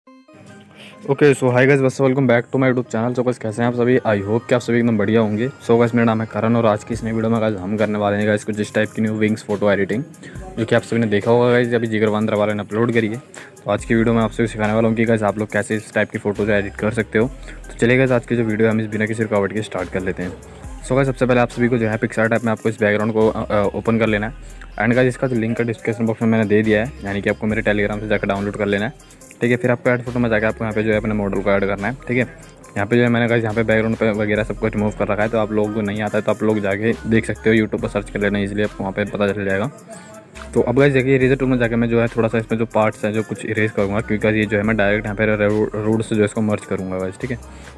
Okay so hi guys, बस welcome back to my YouTube channel. So guys कैसे हैं आप सभी? आई होप कि आप सभी एकदम बढ़िया होंगे। सो गाइस मेरा नाम है करण और आज की इस नई वीडियो में गाइस हम करने वाले हैं गाइस कुछ इस टाइप की न्यू विंग्स फोटो एडिटिंग, जो कि आप सभी ने देखा होगा गाइस अभी जिगर बांद्रा वाले ने अपलोड करी है। तो आज की वीडियो में आपसे सिखाने वाला हूँ कि गाइस आप लोग कैसे इस टाइप की फोटोज एडिट कर सकते हो। तो चलिए गाइस आज की जो वीडियो है हम इस बिना किसी रुकावट के स्टार्ट कर लेते हैं। सो गाइस सबसे पहले आप सभी को जो है पिक्सआर्ट ऐप में आपको इस बैकग्राउंड को ओपन कर लेना है। एंड गाइस इसका जो लिंक है डिस्क्रिप्शन बॉक्स में मैंने दे दिया है, यानी कि आपको मेरे टेलीग्राम से जाकर डाउनलोड कर लेना है। ठीक है, फिर आपको ऐड फोटो में जाकर आपको यहाँ पे जो है अपने मॉडल को ऐड करना है। ठीक है, यहाँ पे जो है मैंने गाइस यहाँ पे बैकग्राउंड पे वगैरह सब कुछ रिमूव कर रखा है। तो आप लोगों को नहीं आता है तो आप लोग जाके देख सकते हो, यूट्यूब पर सर्च कर लेना, इसलिए आपको वहाँ पे पता चल जाएगा। तो अब गाइस देखिए इरेजर टूल में जाकर मैं जो है थोड़ा सा इसमें जो पार्ट्स हैं जो कुछ इरेज करूँगा, क्योंकि ये जो है मैं डायरेक्ट यहाँ पे रूट से जो इसको मर्ज करूँगा गाइस। ठीक है,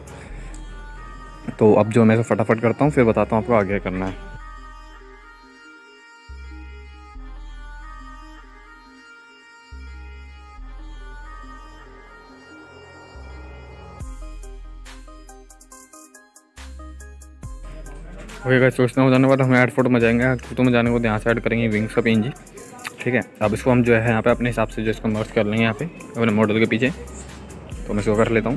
तो अब जो मैं फटाफट करता हूँ फिर बताता हूँ आपको आगे करना है। ओके गाइस, सोचना हो जाने के बाद हम ऐड फोटो में जाएंगे। फोटो में जाने के बाद यहाँ से ऐड करेंगे विंग्स का पीएनजी। ठीक है, अब इसको हम जो है यहाँ पे अपने हिसाब से जो इसको मर्ज कर लेंगे यहाँ पे अपने मॉडल के पीछे। तो मैं इसको कर लेता हूँ।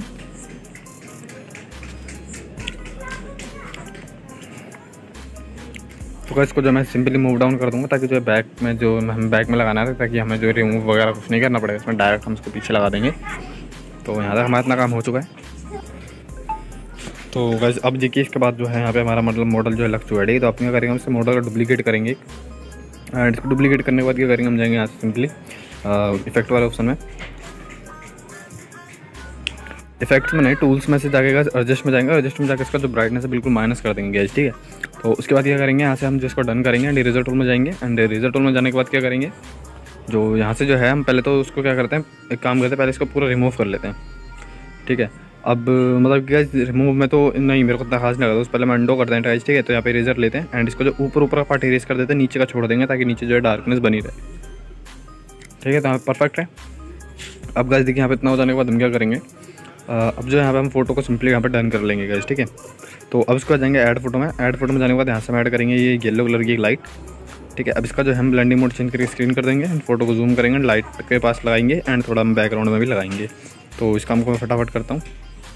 तो गाइस इसको जो मैं सिंपली मूव डाउन कर दूँगा ताकि जो है बैक में जो हम बैक में लगाना है ताकि हमें जो रिमूव वगैरह कुछ नहीं करना पड़ेगा, इसमें डायरेक्ट हम इसको पीछे लगा देंगे। तो यहाँ तक हमारा इतना काम हो चुका है। तो गाइस अब देखिए इसके बाद जो है यहाँ पे हमारा मॉडल जो है लग चुका है। तो आप क्या करेंगे, हम इससे मॉडल का डुप्लीकेट करेंगे एंड इसको डुप्लीकेट करने के बाद क्या करेंगे, हम जाएंगे यहाँ से सिंपली इफेक्ट वाले ऑप्शन में। इफेक्ट्स में नहीं, टूल्स में से जाके एडजस्ट में जाएंगे। एडजस्ट में जाकर इसका जो ब्राइटनेस है बिल्कुल माइनस कर देंगे गाइस। ठीक है, तो उसके बाद क्या करेंगे, यहाँ से हम जिसको डन करेंगे एंड इरेजर टूल में जाएंगे। एंड इरेजर टूल में जाने के बाद क्या करेंगे, जो यहाँ से जो है हम पहले तो उसको क्या करते हैं, एक काम करते हैं पहले इसको पूरा रिमूव कर लेते हैं। ठीक है, अब मतलब क्या रिमूव में तो नहीं मेरे को इतना खास नहीं लगा, तो पहले मैं अंडो करते हैं ट्राइज। ठीक है, तो यहाँ पे इरेजर लेते हैं एंड इसको जो ऊपर का पार्ट इरेज कर देते हैं, नीचे का छोड़ देंगे ताकि नीचे जो है डार्कनेस बनी रहे। ठीक है, तो यहाँ परफेक्ट है। अब गाइस देखिए यहाँ पे इतना हो जाने के बाद हम क्या करेंगे, अब जो है यहाँ पे हम फोटो को सिंपली यहाँ पे डन कर लेंगे गाइस। ठीक है, तो अब इसको जाएंगे ऐड फोटो में। ऐड फोटो में जाने के बाद यहाँ से हम ऐड करेंगे ये येलो कलर की एक लाइट। ठीक है, अब इसका जो हम ब्लेंडिंग मोड चेंज करके स्क्रीन कर देंगे एंड फोटो को जूम करेंगे, लाइट के पास लगाएंगे एंड थोड़ा हम बैकग्राउंड में भी लगाएंगे। तो इस काम को मैं फटाफट करता हूँ।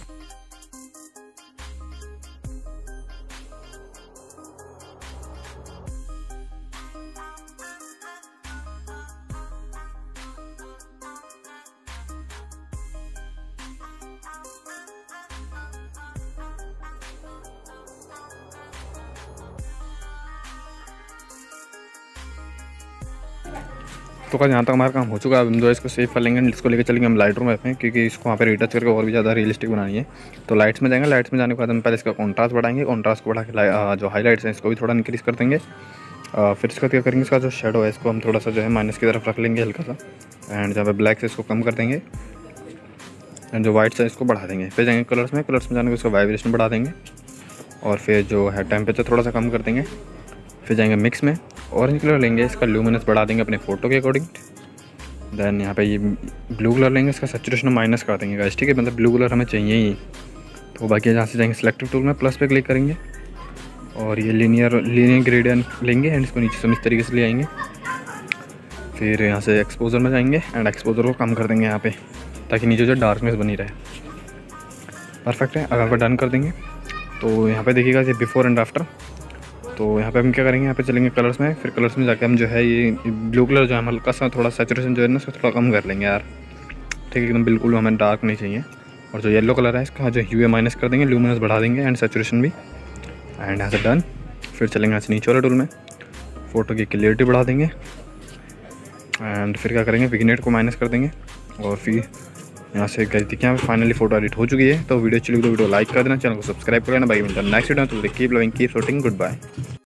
तो क्या यहाँ तक हमारा काम हो चुका है। अब हम जो है इसको सेव कर लेंगे, इसको लेकर चलेंगे हम लाइट रूम में, क्योंकि इसको वहाँ पे रिटच करके और भी ज़्यादा रियलिस्टिक बनानी है। तो लाइट्स में जाएंगे। लाइट्स में जाने के बाद हम पहले इसका कॉन्ट्रास्ट बढ़ाएंगे। कॉन्ट्रास्ट को बढ़ा के जो हाईलाइट्स हैं इसको भी थोड़ा इंक्रीज़ कर देंगे। फिर इसका क्या करेंगे, इसका जो शेडो है इसको हम थोड़ा सा जो है माइनस की तरफ रख लेंगे हल्का सा। एंड जहाँ पे ब्लैक से इसको कम कर देंगे एंड जो वाइट है इसको बढ़ा देंगे। फिर जाएंगे कलर्स में। कलर्स में जाने के उसका वाइब्रेशन बढ़ा देंगे और फिर जो है टेम्परेचर थोड़ा सा कम कर देंगे। फिर जाएंगे मिक्स में, ऑरेंज कलर लेंगे, इसका ल्यूमिनेंस बढ़ा देंगे अपने फ़ोटो के अकॉर्डिंग। देन यहाँ पे ये ब्लू कलर लेंगे, इसका सैचुरेशन माइनस कर देंगे गाइस। ठीक है, मतलब ब्लू कलर हमें चाहिए ही। तो बाकी यहाँ से जाएंगे सिलेक्टिव टूल में, प्लस पे क्लिक करेंगे और ये लीनियर ग्रेडियंट लेंगे एंड इसको नीचे से इस तरीके से ले आएंगे। फिर यहाँ से एक्सपोजर में जाएंगे एंड एक्सपोजर को कम कर देंगे यहाँ पे ताकि नीचे जो डार्कनेस बनी रहे। परफेक्ट है। अगर डन कर देंगे तो यहाँ पे देखिएगा ये बिफोर एंड आफ्टर। तो यहाँ पे हम क्या करेंगे, यहाँ पे चलेंगे कलर्स में। फिर कलर्स में जाके हम जो है ये ब्लू कलर जो है हल्का सा थोड़ा सैचुरेशन जो है ना उसको थोड़ा कम कर लेंगे यार। ठीक है, एकदम बिल्कुल हमें डार्क नहीं चाहिए। और जो येलो कलर है इसका जो ह्यू माइनस कर देंगे, ल्यूमिनेंस बढ़ा देंगे एंड सैचुरेशन भी। एंड यहाँ से डन। फिर चलेंगे यहाँ से नीचे वाले टूल में, फ़ोटो की क्लियरिटी बढ़ा देंगे एंड फिर क्या करेंगे, विग्नेट को माइनस कर देंगे। और फिर यहाँ से गाइस देखिए यहाँ पे फाइनली फोटो एडिट हो चुकी है। तो वीडियो अच्छी लगी तो वीडियो लाइक कर देना, चैनल को सब्सक्राइब कर लेना। बाकी मिलता है नेक्स्ट वीडियो। तो keep loving, keep shooting, good bye.